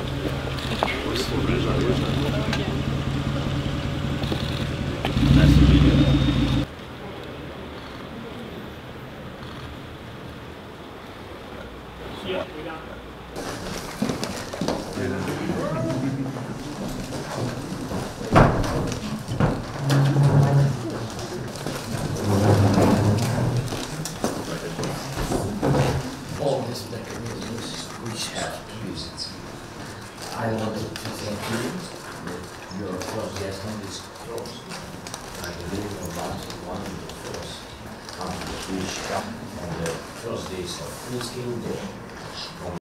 All these mechanisms which have used. I wanted to thank you that your first guest is close. I believe about one of the first countries which come on the first days of full-scale day.